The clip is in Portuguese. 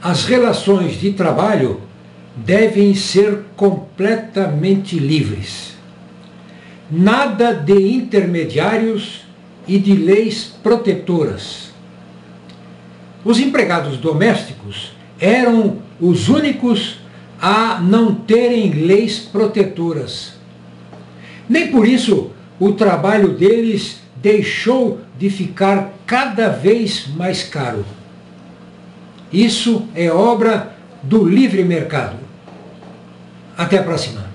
As relações de trabalho devem ser completamente livres. Nada de intermediários e de leis protetoras. Os empregados domésticos eram os únicos a não terem leis protetoras. Nem por isso o trabalho deles deixou de ficar cada vez mais caro. Isso é obra do livre mercado. Até a próxima.